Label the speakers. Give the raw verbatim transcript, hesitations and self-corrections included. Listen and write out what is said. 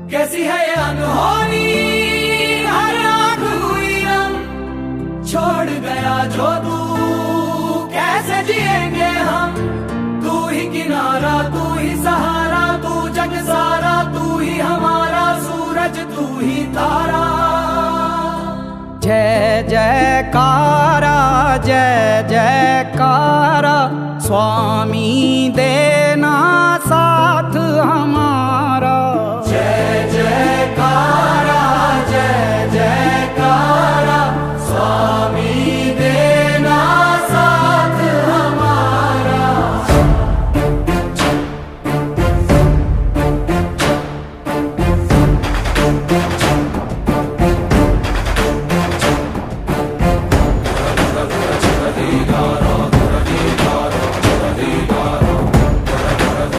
Speaker 1: कैसी है ये अनहोनी, हर आंख हुई रंग, छोड़ गया जो तू कैसे जिएंगे हम। तू ही किनारा, तू ही सहारा, तू जग सारा, तू ही हमारा सूरज, तू ही तारा।
Speaker 2: जय जयकारा, जय जयकारा स्वामी देव